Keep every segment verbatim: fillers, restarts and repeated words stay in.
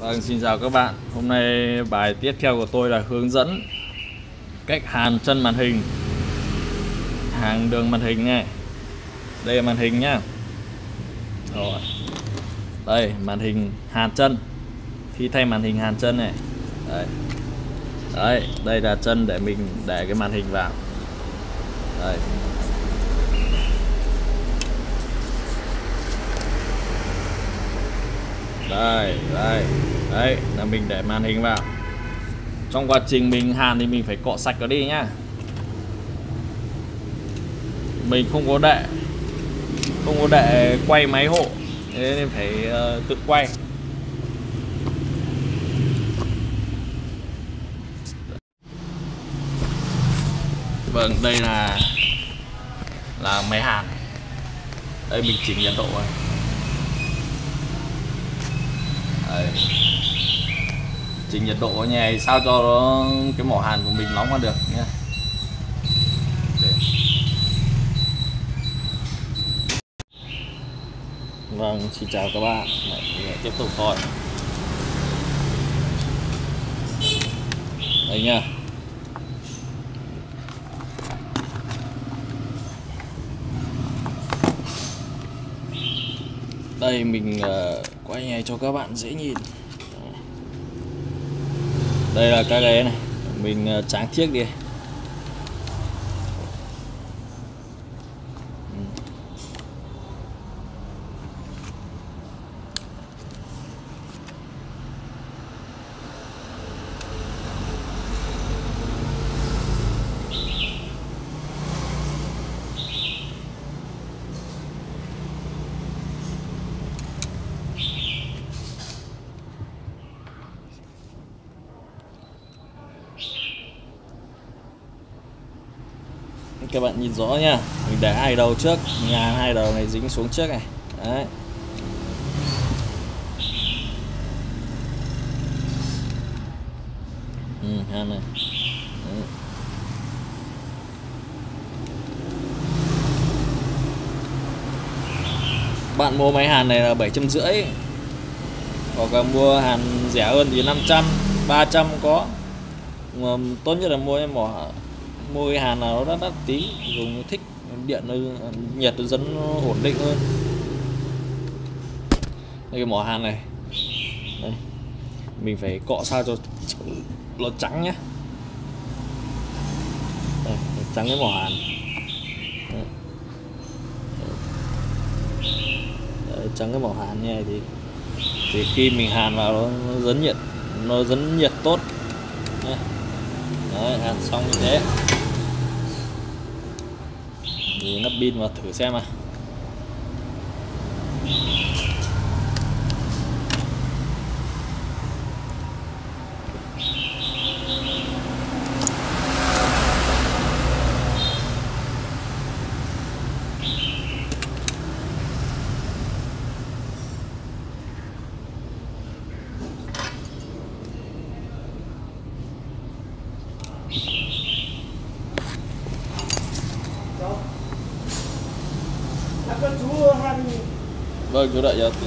Vâng, xin chào các bạn. Hôm nay bài tiếp theo của tôi là hướng dẫn cách hàn chân màn hình, hàng đường màn hình này. Đây là màn hình nhá. Rồi. Đây, màn hình hàn chân. Khi thay màn hình hàn chân này. Đây. Đấy, đây là chân để mình để cái màn hình vào. Đây. Đây, đây. Đấy, là mình để màn hình vào. Trong quá trình mình hàn thì mình phải cọ sạch nó đi nhá. Mình không có đệ Không có đệ quay máy hộ, thế nên phải uh, tự quay. Vâng, đây là là máy hàn. Đây mình chỉnh nhiệt độ rồi. Đây. Chỉnh nhiệt độ nhẹ sao cho nó cái mỏ hàn của mình nóng qua được nhé. Vâng, xin chào các bạn. Đấy, tiếp tục thôi. Đây nha. Đây mình uh, quay này cho các bạn dễ nhìn. Đây là các cái này, mình uh, tráng chiếc đi. Các bạn nhìn rõ nha, mình để hai đầu trước, nhà hai đầu này dính xuống trước này. Đấy. Ừ, hàn này. Đấy. Bạn mua máy hàn này là bảy trăm rưỡi, hoặc là mua hàn rẻ hơn thì năm trăm, ba trăm có. Mà tốt nhất là mua em mỏ mua cái hàn nào nó đắt đắt tí, dùng thích điện nó nhiệt nó dẫn ổn định hơn. Đây cái mỏ hàn này. Đây. Mình phải cọ sao cho nó trắng nhé. Đây, trắng cái mỏ hàn. Đây. Đấy, trắng cái mỏ hàn như này thì thì khi mình hàn vào nó, nó dẫn nhiệt nó dẫn nhiệt tốt nhé. Đấy, hàn xong như thế thì nắp pin vào thử xem à. Vâng, chú đợi cho tí.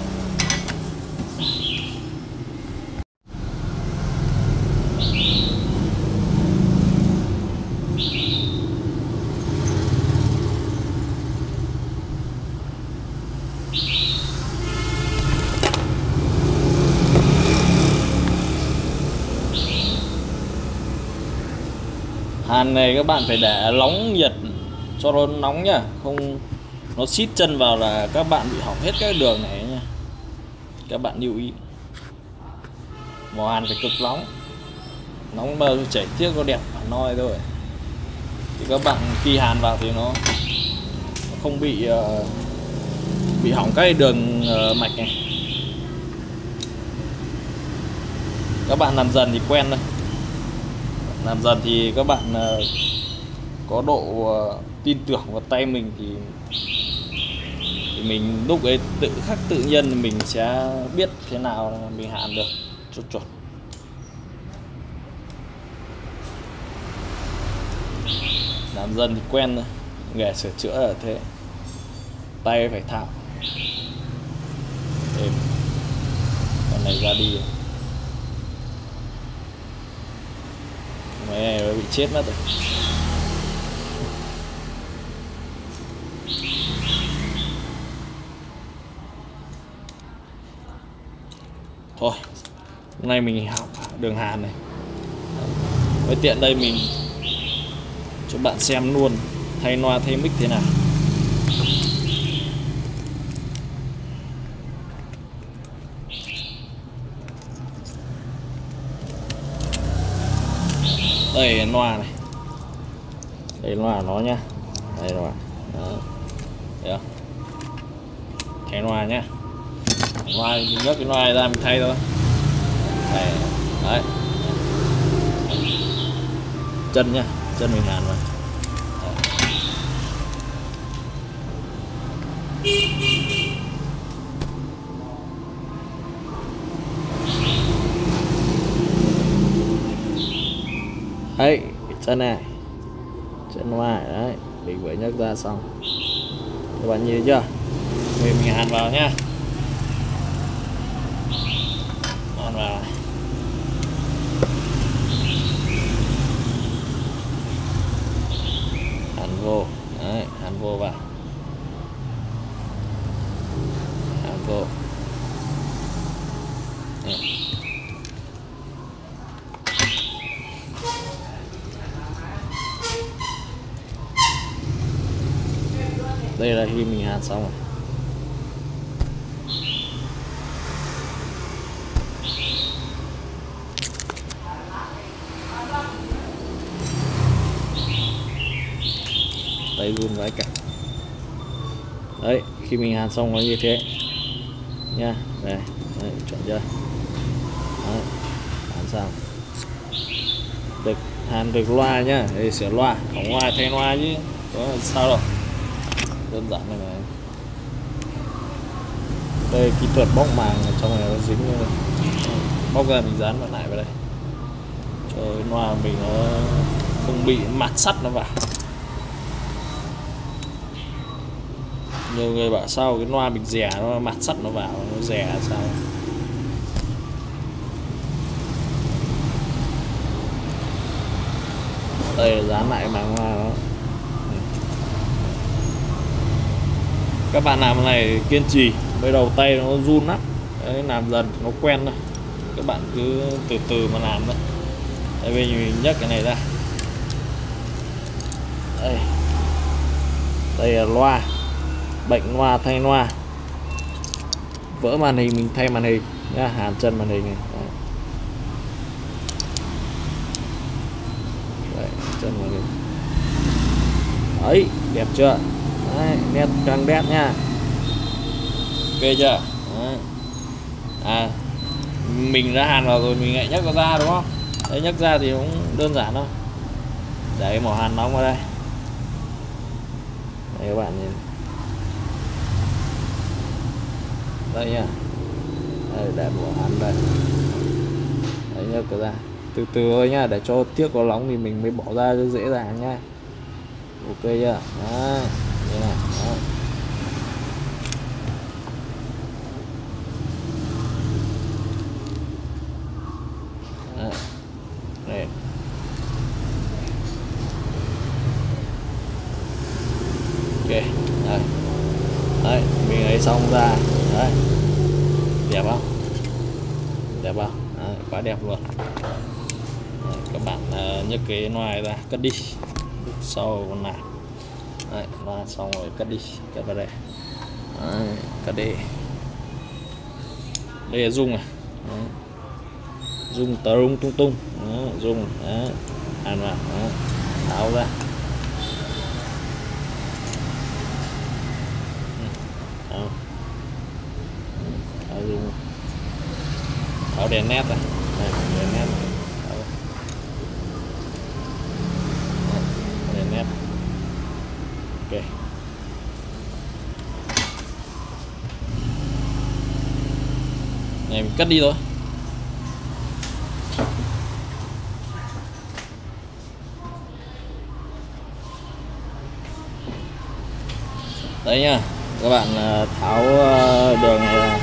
Hàn này các bạn phải để nóng nhiệt cho nó nóng nhá, không nó xít chân vào là các bạn bị hỏng hết các đường này nha. Các bạn lưu ý. Mỏ hàn phải cực nóng. Nóng mà chảy tiếc nó đẹp hẳn noi thôi. Thì các bạn khi hàn vào thì nó, nó không bị uh, bị hỏng các đường uh, mạch này. Các bạn làm dần thì quen thôi. Làm dần thì các bạn uh, có độ uh, tin tưởng vào tay mình thì thì mình lúc ấy tự khắc tự nhiên mình sẽ biết thế nào mình hàn được cho chuẩn. Làm dần thì quen thôi, nghề sửa chữa là thế, tay phải thạo. Êm. Con này ra đi. Đấy, nó bị chết mất rồi. Thôi hôm nay mình học đường hàn này, với tiện đây mình cho bạn xem luôn thay loa thay mic thế nào. Đây loa này, đây loa nó nhá, đây loa đó, thấy không? Thay loa nhá, loa mình nhấc cái loa này ra mình thay thôi. Đây, đấy, chân nhá, chân mình hàn vào. Đấy, cái chân này, chân ngoài đấy, mình vừa nhấc ra xong. Các bạn nhìn chưa? Mình mình hàn vào nhá, hàn vào, hàn vô, đấy, hàn vô vào, hàn vô. Đấy. Đây là khi mình hàn xong rồi. Đây run vãi cả. Đấy, khi mình hàn xong nó như thế nha. Đây, đấy, chuẩn chưa? Đấy, hàn xong. Được, hàn được loa nhá. Đây sửa loa, ở ngoài thay loa chứ có sao đâu. Đơn giản này này. Đây kỹ thuật bóc màng ở trong này nó dính, bóc ra mình dán vào lại vào đây cho loa mình nó không bị mạt sắt nó vào. Nhiều người bảo sao cái loa mình rẻ nó mạt sắt nó vào, nó rẻ sao? Đây là dán lại màng loa đó. Các bạn làm cái này kiên trì, mới đầu tay nó run lắm. Đấy, làm dần nó quen thôi. Các bạn cứ từ từ mà làm thôi. Đây bây giờ mình nhấc cái này ra. Đây, đây là loa, bệnh loa thay loa, vỡ màn hình mình thay màn hình nhá, hàn chân màn hình này. Đấy. Đấy, chân màn hình. Đấy, đẹp chưa? Đấy, nét càng đẹp nha. Ok chưa? Đấy. À, mình đã hàn vào rồi mình lại nhấc nó ra đúng không? Đấy, nhấc ra thì cũng đơn giản thôi. Để màu hàn nóng vào đây. Đây các bạn nhìn. Đây nha. Đây, để màu hàn đây. Đấy, nhấc cái ra. Từ từ thôi nhá, để cho tiếc có nóng thì mình mới bỏ ra cho dễ dàng nha. Ok chưa? Đó, như này. Đó. Đó. Đây. Ok, đây. Đấy, mình ấy xong ra. Đấy. Đẹp không? Đẹp không? Đấy, quá đẹp luôn. Đấy, các bạn uh, nhấc cái loa ra, cất đi. Sau còn làm. Đấy, loa xong rồi cất đi, cất vào đây. Đấy, cất đi. Đây là rung này. Đấy. Rung tờ rung tung tung. Đấy, rung. Đấy. Hàn vào. Đấy. Tháo ra. Đó. Tháo rung. Tháo đèn nét này. Đây, đèn nét này. Tháo. Đấy, đèn nét. Ok. Này mình cắt đi thôi. Đấy nhá, các bạn tháo đường này ra.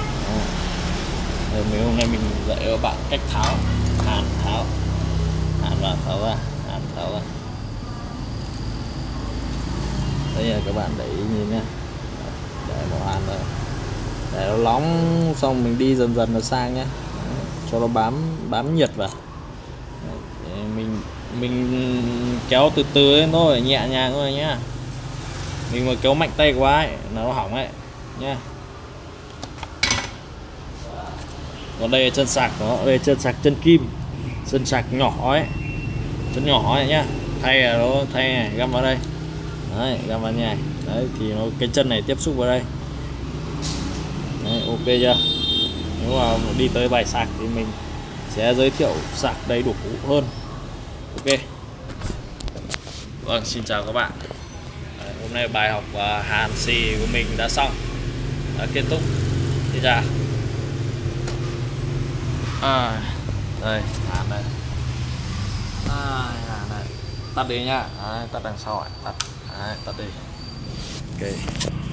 Mấy hôm nay mình dạy các bạn cách tháo, hàn tháo, hàn vào tháo ra. đâu rồi. Đây là các bạn để ý nhìn nhé, để nó ăn rồi, để nó nóng xong mình đi dần dần nó sang nhé, cho nó bám bám nhiệt vào. Để mình mình kéo từ từ lên thôi, nhẹ nhàng thôi nhá. Mình mà kéo mạnh tay quá ấy, nó hỏng ấy nhá. Còn đây là chân sạc nó, đây là chân sạc chân kim, chân sạc nhỏ ấy, chân nhỏ này nhá. Thay là nó thay này, găm vào đây. Đấy, găm vào như này. Đấy thì nó cái chân này tiếp xúc vào đây. Đấy, ok chưa? Nếu mà đi tới bài sạc thì mình sẽ giới thiệu sạc đầy đủ hơn. Ok. Vâng, xin chào các bạn. Đấy, hôm nay bài học uh, hàn xì của mình đã xong, đã kết thúc. Xin chào. À, đây, hàn đây. À, hàn đây. Tắt đi nhá. Đấy, tắt đằng sau ạ. Tắt. Đấy, tắt đi. Ok.